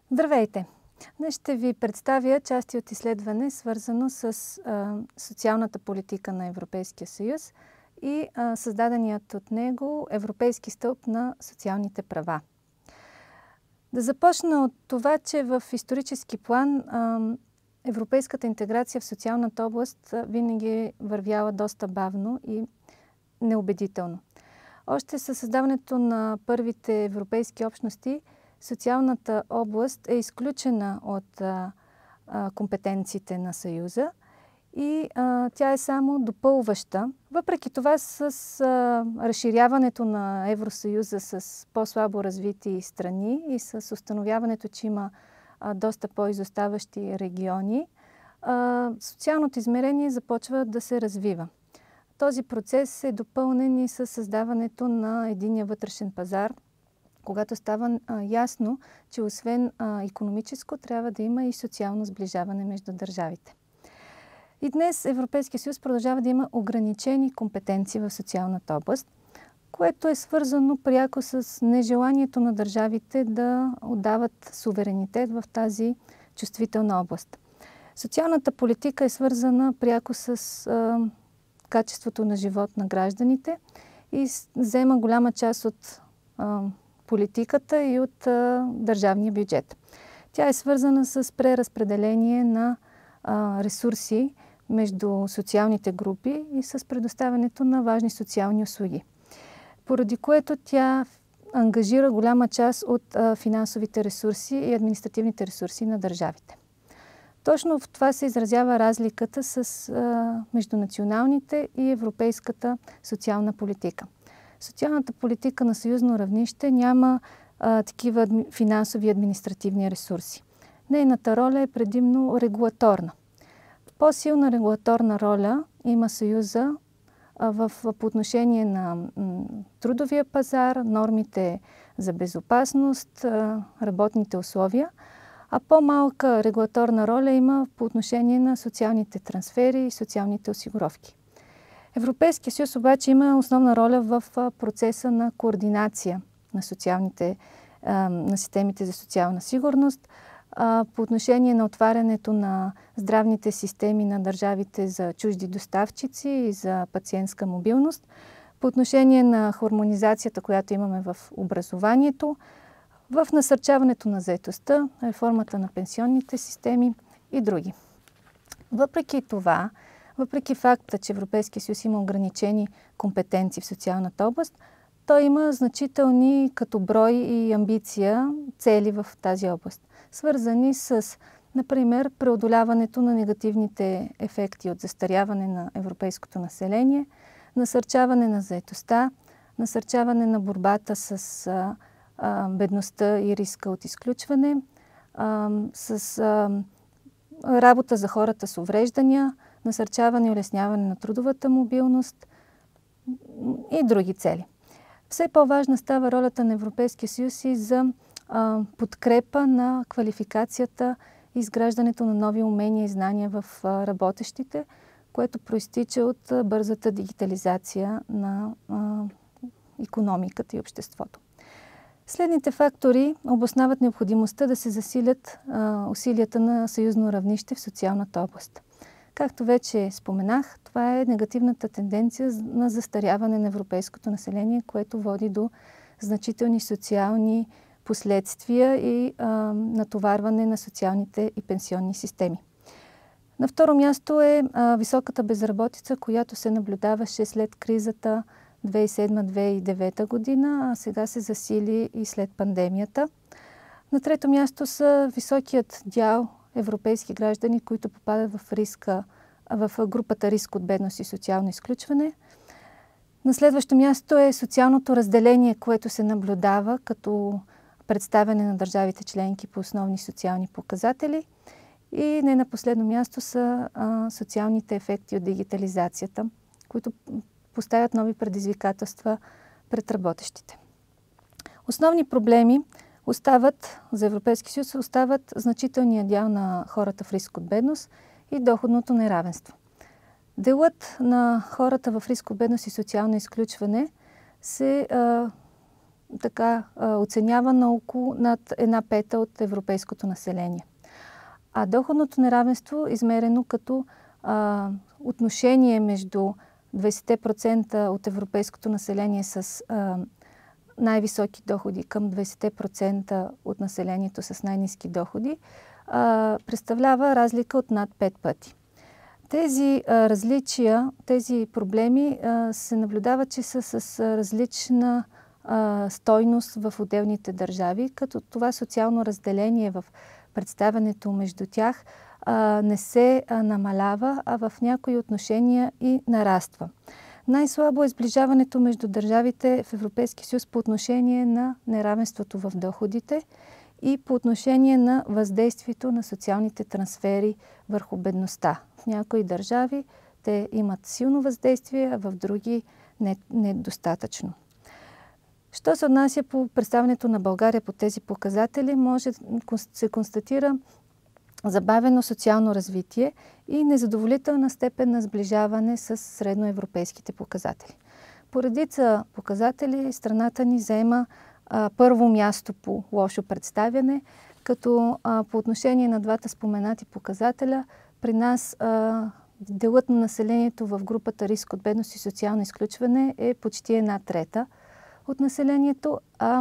Здравейте! Днес ще ви представя части от изследване, свързано с социалната политика на Европейския съюз и създаденият от него Европейски стълб на социалните права. Да започна от това, че в исторически план европейската интеграция в социалната област винаги е вървяла доста бавно и неубедително. Още със създаването на първите европейски общности, социалната област е изключена от компетенциите на Съюза и тя е само допълваща. Въпреки това, с разширяването на Евросъюза с по-слабо развити страни и с установяването, че има доста по-изоставащи региони, социалното измерение започва да се развива. Този процес е допълнен и със създаването на единния вътрешен пазар, когато става ясно, че освен икономическо, трябва да има и социално сближаване между държавите. И днес Европейския съюз продължава да има ограничени компетенции в социалната област, което е свързано пряко с нежеланието на държавите да отдават суверенитет в тази чувствителна област. Социалната политика е свързана пряко с качеството на живот на гражданите и взема голяма част от политиката и от държавния бюджет. Тя е свързана с преразпределение на ресурси между социалните групи и с предоставянето на важни социални услуги, поради което тя ангажира голяма част от финансовите ресурси и административните ресурси на държавите. Точно в това се изразява разликата между националните и европейската социална политика. Социалната политика на съюзно равнище няма такива финансови и административни ресурси. Нейната роля е предимно регулаторна. По-силна регулаторна роля има Съюза по отношение на трудовия пазар, нормите за безопасност, работните условия, а по-малка регулаторна роля има по отношение на социалните трансфери и социалните осигуровки. Европейския съюз обаче има основна роля в процеса на координация на системите за социална сигурност, по отношение на отварянето на здравните системи на държавите за чужди доставчици и за пациентска мобилност, по отношение на хармонизацията, която имаме в образованието, в насърчаването на заетостта, реформата на пенсионните системи и други. Въпреки това, въпреки факта, че Европейския съюз има ограничени компетенции в социалната област, той има значителни като брой и амбиция цели в тази област, свързани с, например, преодоляването на негативните ефекти от застаряване на европейското население, насърчаване на заетостта, насърчаване на борбата с бедността и риска от изключване, с работа за хората с увреждания, насърчаване и улесняване на трудовата мобилност и други цели. Все по-важна става ролята на Европейския съюз и за подкрепа на квалификацията и изграждането на нови умения и знания в работещите, което проистича от бързата дигитализация на икономиката и обществото. Следните фактори обосновават необходимостта да се засилят усилията на съюзно равнище в социалната област. Както вече споменах, това е негативната тенденция на застаряване на европейското население, което води до значителни социални последствия и натоварване на социалните и пенсионни системи. На второ място е високата безработица, която се наблюдаваше след кризата 2007-2009 година, а сега се засили и след пандемията. На трето място са високият дял европейски граждани, които попадат в групата риск от бедност и социално изключване. На следващо място е социалното разделение, което се наблюдава като представяне на държавите членки по основни социални показатели. И не на последно място са социалните ефекти от дигитализацията, които поставят нови предизвикателства пред работещите. Основни проблеми за Европейския съюз остават значителния дял на хората в риск от бедност и доходното неравенство. Делът на хората в риск от бедност и социално изключване се така оценява на около над 1/5 от европейското население. А доходното неравенство, измерено като отношение между 20% от европейското население с най-високи доходи към 20% от населението с най-ниски доходи, представлява разлика от над 5 пъти. Тези различия, тези проблеми се наблюдава, че са с различна стойност в отделните държави, като това социално разделение в представянето между тях не се намалява, а в някои отношения и нараства. Най-слабо е сближаването между държавите в Европейския съюз по отношение на неравенството в доходите и по отношение на въздействието на социалните трансфери върху бедността. В някои държави те имат силно въздействие, а в други недостатъчно. Що се отнася по представянето на България по тези показатели, може да се констатира забавено социално развитие и незадоволителна степен на сближаване с средноевропейските показатели. По редица показатели страната ни заема първо място по лошо представяне, като по отношение на двата споменати показателя при нас делът на населението в групата риск от бедност и социално изключване е почти 1/3 от населението, а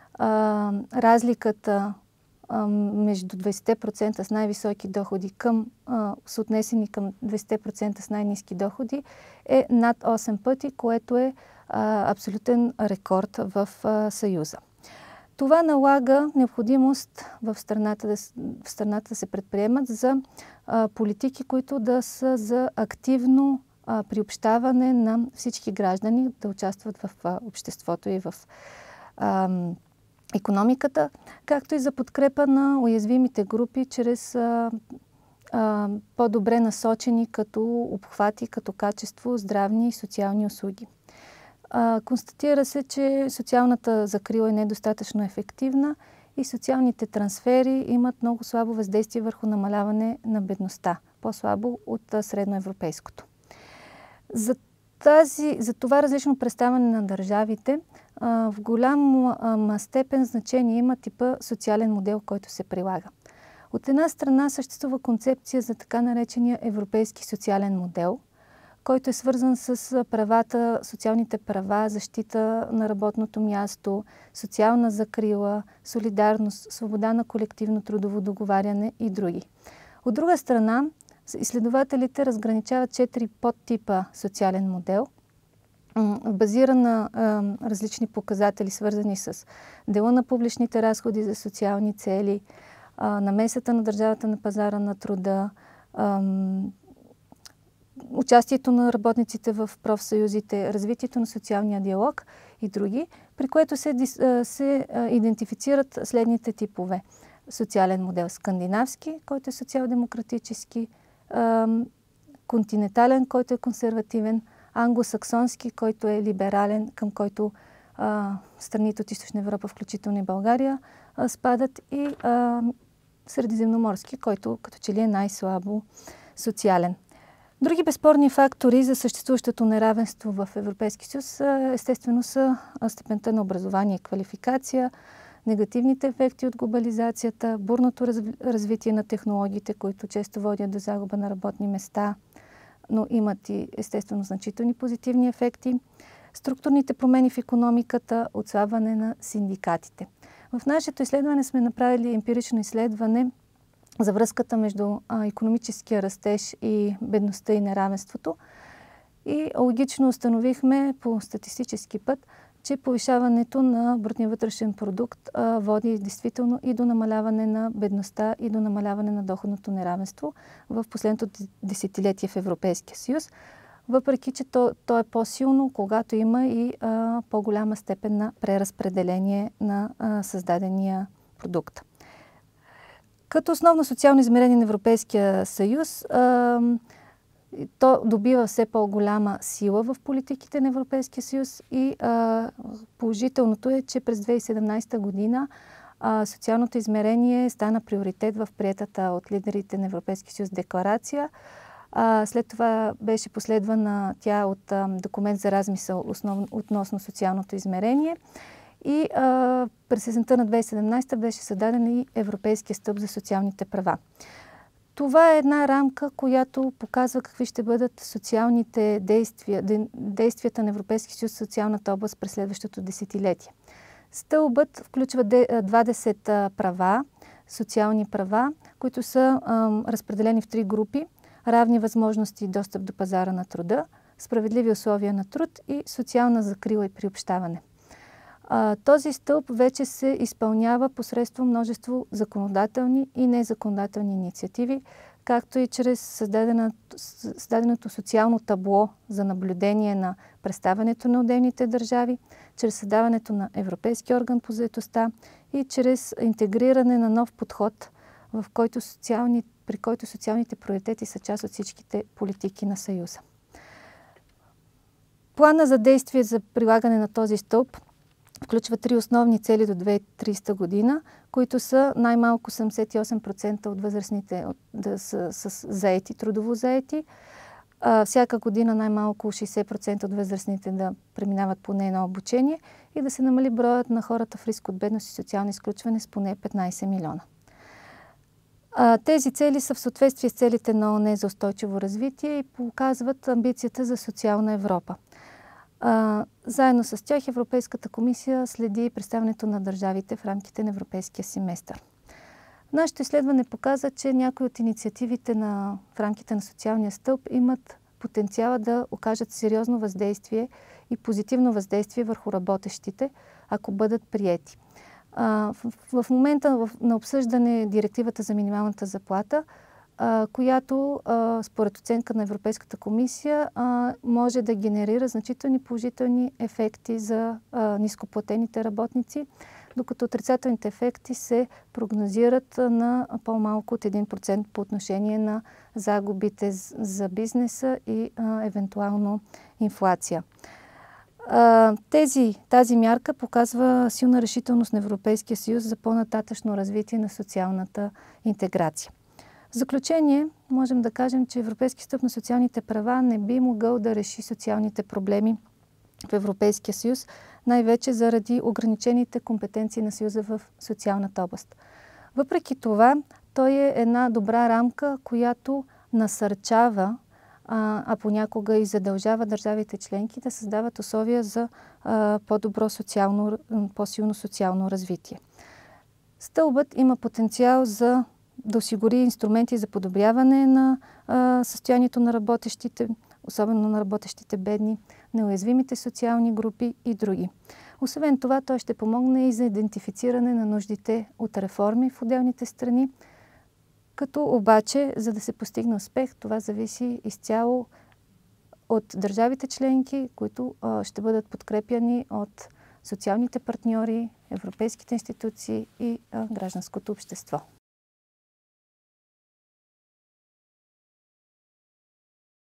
разликата между 20% с най-високи доходи съотнесени към 20% с най-ниски доходи е над 8 пъти, което е абсолютен рекорд в Съюза. Това налага необходимост в страната да се предприемат за политики, които да са за активно приобщаване на всички граждани да участват в обществото и в икономиката, както и за подкрепа на уязвимите групи чрез по-добре насочени като обхвати, като качество, здравни и социални услуги. Констатира се, че социалната закрила е недостатъчно ефективна и социалните трансфери имат много слабо въздействие върху намаляване на бедността, по-слабо от средноевропейското. За това различно представяне на държавите в голяма степен значение има типа социален модел, който се прилага. От една страна съществува концепция за така наречения европейски социален модел, който е свързан с правата, социалните права, защита на работното място, социална закрила, солидарност, свобода на колективно трудово договаряне и други. От друга страна, изследователите разграничават 4 подтипа социален модел, базиран на различни показатели, свързани с дела на публичните разходи за социални цели, намесата на държавата на пазара на труда, участието на работниците в профсъюзите, развитието на социалния диалог и други, при което се идентифицират следните типове. Социален модел скандинавски, който е социал-демократически, континентален, който е консервативен, англосаксонски, който е либерален, към който страните от Източна Европа, включително и България, спадат, и средиземноморски, който като че ли е най-слабо социален. Други безспорни фактори за съществуващото неравенство в Европейския съюз естествено са степента на образование и квалификация, негативните ефекти от глобализацията, бурното развитие на технологиите, които често водят до загуба на работни места, но имат и естествено значителни позитивни ефекти, структурните промени в икономиката, отслабване на синдикатите. В нашето изследване сме направили емпирично изследване за връзката между икономическия растеж и бедността и неравенството. И логично установихме по статистически път, че повишаването на брутния вътрешен продукт води действително и до намаляване на бедността и до намаляване на доходното неравенство в последното десетилетие в Европейския съюз, въпреки че то е по-силно, когато има и по-голяма степен на преразпределение на създадения продукт. Като основно социално измерение на Европейския съюз, то добива все по-голяма сила в политиките на Европейския съюз и положителното е, че през 2017 година социалното измерение стана приоритет в приетата от лидерите на Европейския съюз декларация. След това беше последвана тя от документ за размисъл относно социалното измерение. и през есента на 2017 беше създаден и Европейския стълб за социалните права. Това е една рамка, която показва какви ще бъдат социалните действията на Европейския съюз в социалната област през следващото десетилетие. Стълбът включва 20 права, социални права, които са разпределени в 3 групи: равни възможности и достъп до пазара на труда, справедливи условия на труд и социална закрила и приобщаване. Този стълб вече се изпълнява посредством множество законодателни и незаконодателни инициативи, както и чрез създаденото социално табло за наблюдение на представянето на отделните държави, чрез създаването на Европейски орган по заетостта и чрез интегриране на нов подход, при който социалните приоритети са част от всичките политики на Съюза. Плана за действие за прилагане на този стълб включва 3 основни цели до 2030 година, които са най-малко 78% от възрастните да са заети, трудово заети. Всяка година най-малко 60% от възрастните да преминават поне едно обучение и да се намали броят на хората в риск от бедност и социално изключване с поне 15 милиона. Тези цели са в съответствие с целите на ООН за устойчиво развитие и показват амбицията за социална Европа. Заедно с тях Европейската комисия следи представянето на държавите в рамките на европейския семестър. Нашето изследване показа, че някои от инициативите в рамките на социалния стълб имат потенциала да окажат сериозно въздействие и позитивно въздействие върху работещите, ако бъдат приети. В момента на обсъждане директивата за минималната заплата, която според оценка на Европейската комисия може да генерира значителни положителни ефекти за нископлатените работници, докато отрицателните ефекти се прогнозират на по-малко от 1% по отношение на загубите за бизнеса и евентуално инфлация. Тази мярка показва силна решителност на Европейския съюз за по-нататъчно развитие на социалната интеграция. В заключение можем да кажем, че Европейски стълб на социалните права не би могъл да реши социалните проблеми в Европейския съюз, най-вече заради ограничените компетенции на Съюза в социалната област. Въпреки това, той е една добра рамка, която насърчава, понякога и задължава държавите членки да създават условия за по-силно социално развитие. Стълбът има потенциал да осигури инструменти за подобряване на състоянието на работещите, особено на работещите бедни, неуязвимите социални групи и други. Освен това, той ще помогне и за идентифициране на нуждите от реформи в отделните страни, като обаче, за да се постигне успех, това зависи изцяло от държавите членки, които ще бъдат подкрепяни от социалните партньори, европейските институции и гражданското общество.